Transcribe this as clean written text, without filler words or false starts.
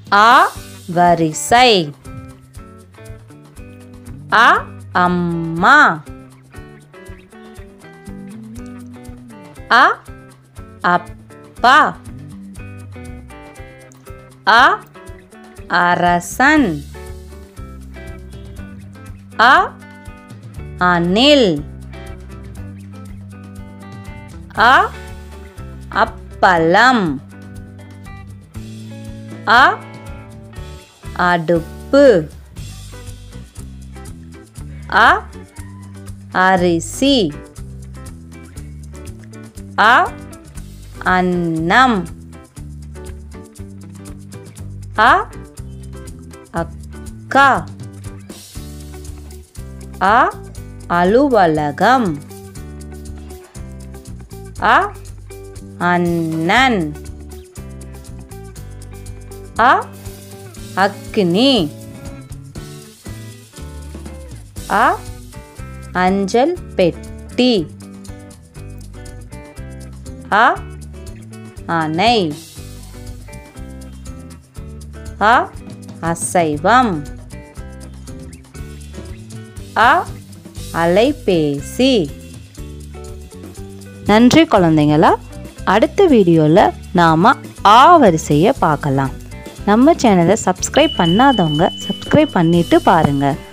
ஆ வரிசை. அ அம்மா. அ அப்பா. அ அரசன். அ அணில். அ அப்பளம். அ அடுப்பு. அ அரிசி. அ அன்னம். அ அக்கா. அ அலுவலகம். அ அண்ணன். அ அக்னி. அ அஞ்சல் பெட்டி. அ அணை. அ அசைவம். அ அலைபேசி. நன்றி குழந்தைங்களா. அடுத்த வீடியோவில் நாம் ஆ வரிசையை பார்க்கலாம். நம்ம சேனலை சப்ஸ்கிரைப் பண்ணாதவங்க சப்ஸ்கிரைப் பண்ணிவிட்டு பாருங்கள்.